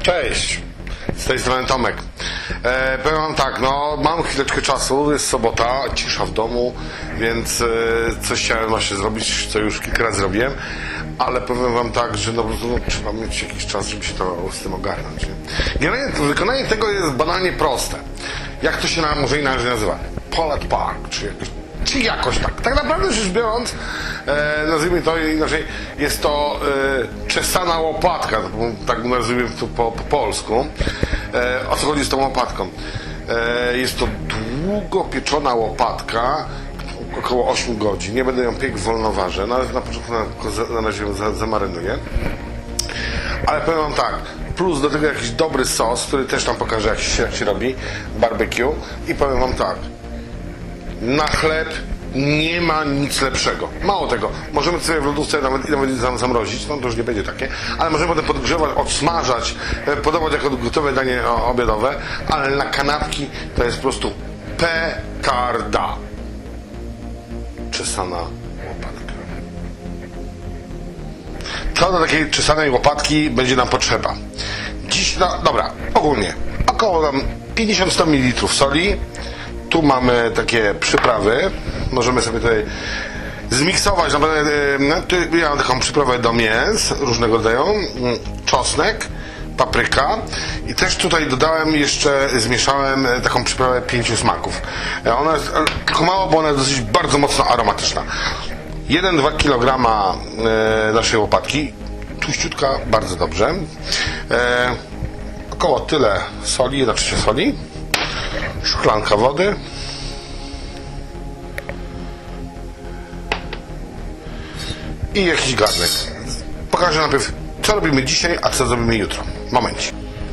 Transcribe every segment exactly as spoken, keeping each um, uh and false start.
Cześć, z tej strony Tomek. E, powiem wam tak, no mam chwileczkę czasu, jest sobota, cisza w domu, więc e, coś chciałem właśnie zrobić, co już kilka razy zrobiłem, ale powiem wam tak, że no, no, trzeba mieć jakiś czas, żeby się to z tym ogarnąć. Nie? Generalnie wykonanie tego jest banalnie proste. Jak to się na, może inaczej nazywa? Pallet Park, czy jakoś, czy jakoś tak. Tak naprawdę rzecz biorąc, e, nazwijmy to inaczej, jest to e, czesana łopatka, tak nazwijmy to po, po polsku. E, o co chodzi z tą łopatką? E, jest to długo pieczona łopatka, około ośmiu godzin. Nie będę ją piekł w wolnowarze, na, na początku na, na razie ją za, zamarynuję. Ale powiem wam tak, plus do tego jakiś dobry sos, który też tam pokażę, jak się, jak się robi, barbecue. I powiem wam tak, na chleb nie ma nic lepszego. Mało tego, możemy sobie w lodówce nawet, nawet zamrozić, no to już nie będzie takie, ale możemy potem podgrzewać, odsmażać, podawać jako gotowe danie obiadowe, ale na kanapki to jest po prostu petarda. Czesana łopatka. Co do takiej czesanej łopatki będzie nam potrzeba? Dziś, no dobra, ogólnie około tam pięćdziesiąt do stu mililitrów soli. Tu mamy takie przyprawy. Możemy sobie tutaj zmiksować. Ja mam taką przyprawę do mięs różnego rodzaju. Czosnek, papryka. I też tutaj dodałem jeszcze, zmieszałem taką przyprawę pięciu smaków. Ona jest tylko mało, bo ona jest dosyć bardzo mocno aromatyczna. jeden do dwóch kilogramów naszej łopatki. Tuściutka, bardzo dobrze. E, około tyle soli, jedna trzecia soli. Szklanka wody. I jakiś garnek. Pokażę najpierw, co robimy dzisiaj, a co zrobimy jutro. Momencie.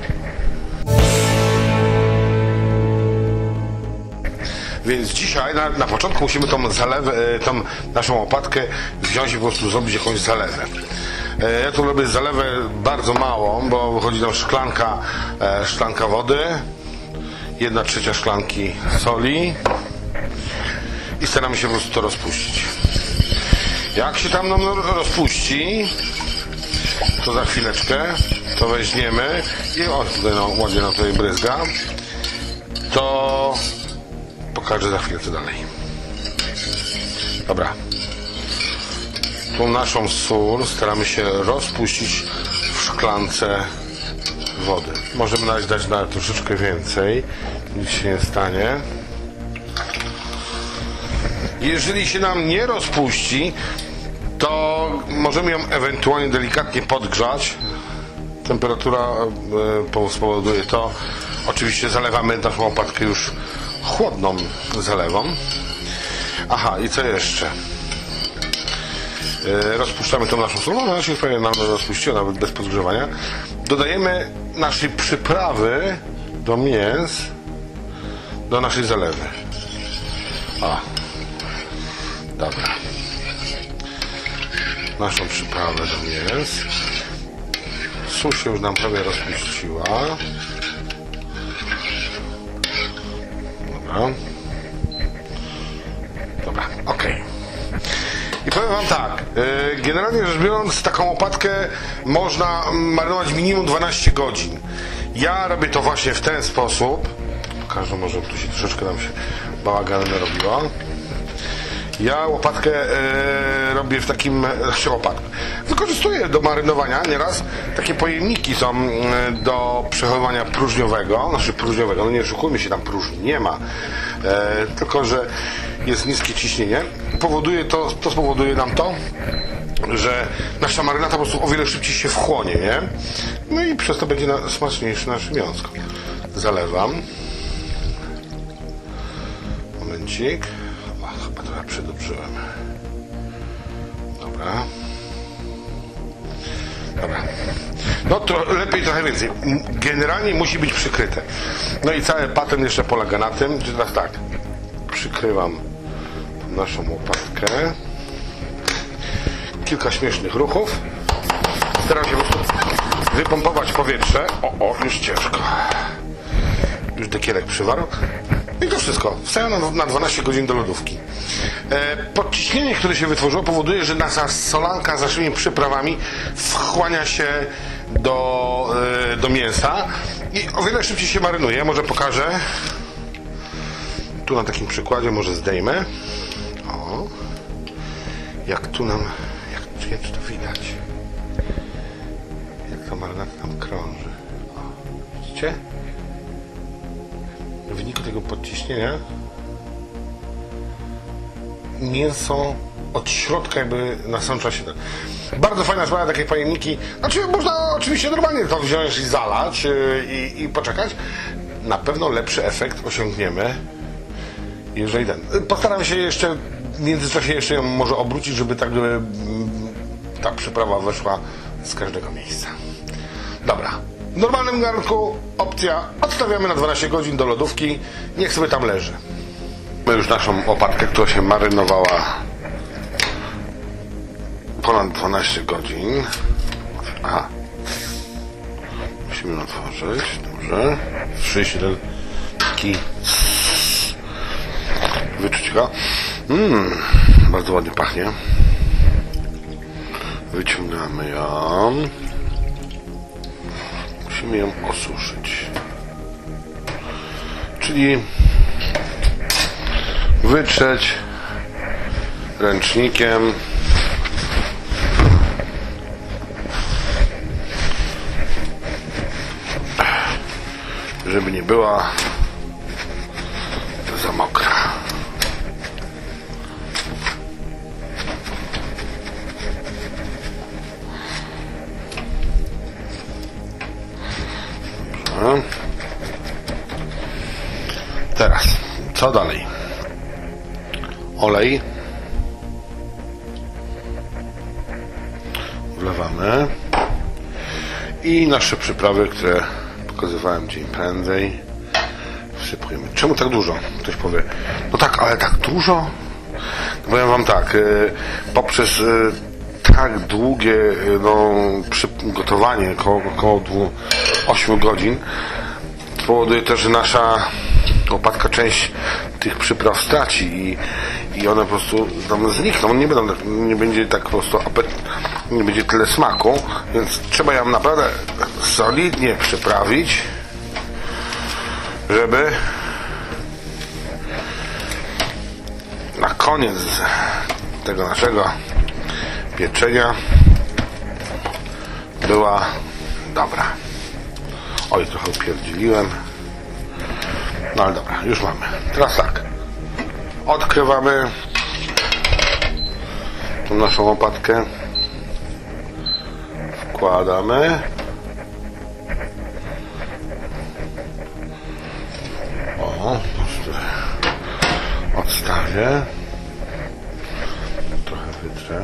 Więc dzisiaj na, na początku musimy tą zalewę, tą naszą łopatkę wziąć i po prostu zrobić jakąś zalewę. Ja tu robię zalewę bardzo małą, bo wychodzi nam szklanka, szklanka wody, jedna trzecia szklanki soli i staramy się po prostu to rozpuścić. Jak się tam nam rozpuści, to za chwileczkę to weźmiemy i o, tutaj no, ładnie nam tutaj bryzga, to pokażę za chwilę co dalej. Dobra. Tą naszą sól staramy się rozpuścić w szklance wody. Możemy nawet dać na troszeczkę więcej, nic się nie stanie. Jeżeli się nam nie rozpuści, to możemy ją ewentualnie delikatnie podgrzać. Temperatura spowoduje to. Oczywiście zalewamy naszą łopatkę już chłodną zalewą. Aha, i co jeszcze? Rozpuszczamy tą naszą sól. Ona się prawie nam rozpuściła, nawet bez podgrzewania. Dodajemy naszej przyprawy do mięs, do naszej zalewy. A, dobra. Naszą przyprawę do mięs. Sól się już nam prawie rozpuściła. Dobra. Dobra, ok. I powiem wam tak, generalnie rzecz biorąc, taką łopatkę można marynować minimum dwanaście godzin. Ja robię to właśnie w ten sposób. Pokażę, może tu się troszeczkę nam się bałagan narobiło. Ja łopatkę e, robię w takim, znaczy łopatkę. Wykorzystuję do marynowania nieraz. Takie pojemniki są e, do przechowywania próżniowego, znaczy próżniowego, no nie oszukujmy się, tam próżni nie ma. E, tylko, że jest niskie ciśnienie. Powoduje to, to spowoduje nam to, że nasza marynata po prostu o wiele szybciej się wchłonie, nie? No i przez to będzie na, smaczniejsze nasze mięsko. Zalewam. Momencik. O, chyba trochę przedobrzyłem. Dobra. Dobra. No to lepiej trochę więcej. Generalnie musi być przykryte. No i cały patent jeszcze polega na tym, że teraz tak. Przykrywam naszą łopatkę. Kilka śmiesznych ruchów. Staram się po prostu wypompować powietrze. O, o, już ciężko. Już dekierek przywarł. I to wszystko. Wstawiam na dwanaście godzin do lodówki. E, podciśnienie, które się wytworzyło, powoduje, że nasza solanka z naszymi przyprawami wchłania się do, yy, do mięsa i o wiele szybciej się marynuje. Może pokażę. Tu na takim przykładzie może zdejmę. O, jak tu nam, jak, jak to widać, jak ta marynacja tam krąży. O, widzicie? W wyniku tego podciśnienia mięso od środka jakby nasącza się. Bardzo fajna sprawa, takie pojemniki. Znaczy można oczywiście normalnie to wziąć i zalać yy, i, i poczekać. Na pewno lepszy efekt osiągniemy, jeżeli ten. Postaram się jeszcze w międzyczasie jeszcze ją może obrócić, żeby tak żeby ta przyprawa weszła z każdego miejsca. Dobra. W normalnym garnku opcja odstawiamy na dwanaście godzin do lodówki. Niech sobie tam leży. Mamy już naszą łopatkę, która się marynowała ponad dwanaście godzin. Aha. Musimy otworzyć. Dobrze. trzydzieści jeden taki wyczuć go. Mmm, bardzo ładnie pachnie. Wyciągamy ją. Musimy ją osuszyć. Czyli wytrzeć ręcznikiem. Żeby nie była za mokra. Dobrze. Teraz, co dalej? Olej. Wlewamy. I nasze przyprawy, które pokazywałem dzień prędzej, wsypujemy. Czemu tak dużo? Ktoś powie, no tak, ale tak dużo? No powiem wam tak, poprzez tak długie no, przygotowanie, około, około ośmiu godzin, powoduje też, że nasza łopatka część tych przypraw straci i, i one po prostu tam znikną. Nie będą, nie będzie tak po prostu apet, nie będzie tyle smaku, więc trzeba ją naprawdę solidnie przyprawić, żeby na koniec tego naszego pieczenia była dobra. Oj, trochę upierdzieliłem. No ale dobra, już mamy. Teraz tak. Odkrywamy tą naszą łopatkę. Wkładamy. O, odstawię. Trochę wytrę.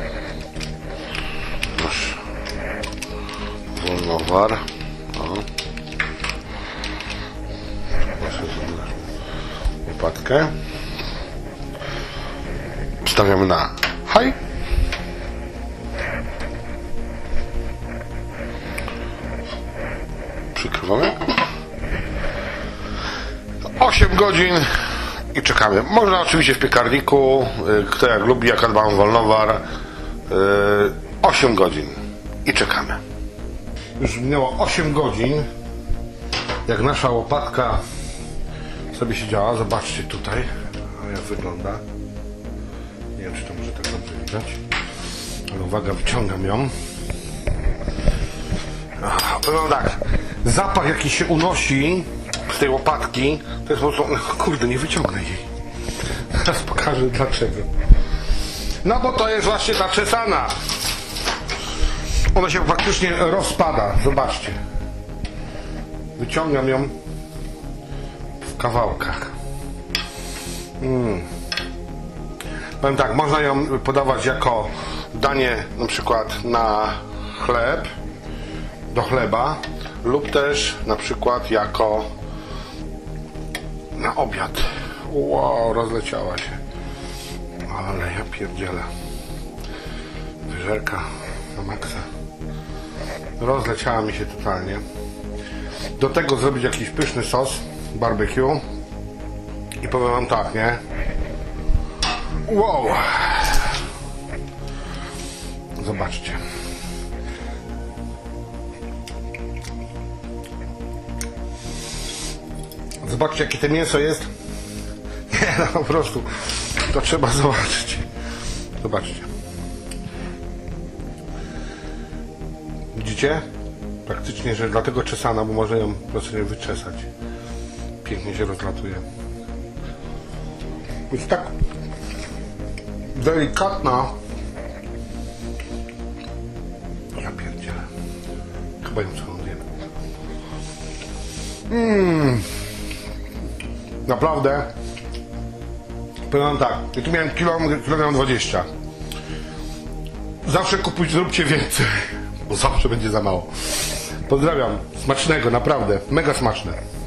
Nasz wolnowar. O. Łopatkę. Stawiamy na high. Przykrywamy. osiem godzin i czekamy. Można oczywiście w piekarniku, kto jak lubi, jak dbam wolnowar. osiem godzin i czekamy. Już minęło osiem godzin, jak nasza łopatka sobie siedziała. Zobaczcie tutaj, jak wygląda. Nie wiem, czy to może tak dobrze widać, ale uwaga, wyciągam ją. Powiem tak, zapach jaki się unosi z tej łopatki, to jest po prostu, kurde, nie wyciągnę jej. Teraz pokażę dlaczego. No bo to jest właśnie ta czesana. Ona się praktycznie rozpada, zobaczcie. Wyciągam ją w kawałkach. Mm. Powiem tak, można ją podawać jako danie na przykład na chleb, do chleba, lub też na przykład jako na obiad. Wow, rozleciała się. Ale ja pierdzielę. Wyżerka na maksa. Rozleciała mi się totalnie. Do tego zrobić jakiś pyszny sos barbecue. I powiem wam tak, nie? Wow! Zobaczcie. Zobaczcie, jakie to mięso jest. Nie, no po prostu. To trzeba zobaczyć. Zobaczcie. Widzicie? Praktycznie, że dlatego czesana, bo można ją po prostu wyczesać. Pięknie się rozlatuje. Jest tak delikatna. Ja pierdzielę. Chyba ją całą zjem. Mmm. Naprawdę. Powiem tak. Ja tu miałem kilogram, kilogram dwadzieścia. Zawsze kupujcie, zróbcie więcej. Bo zawsze będzie za mało. Pozdrawiam. Smacznego, naprawdę. Mega smaczne.